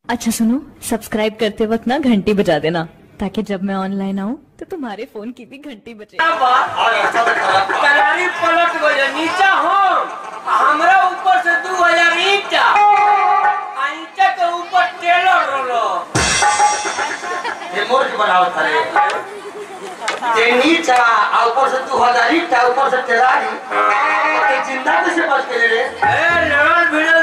अच्छा सुनो, सब्सक्राइब करते वक्त ना घंटी बजा देना ताकि जब मैं ऑनलाइन आऊँ तो तुम्हारे फोन की भी घंटी बजे। करारी पलट गए नीचा हो हमरा ऊपर से 2000 ईंटा ईंटा के ऊपर टेलर रोलो ये मोर के बनावत थारे ये नीचा ऊपर से 2000 ईंटा ऊपर से टेलारी तो जिंदा कैसे बच के रे ए लड़न भिड़े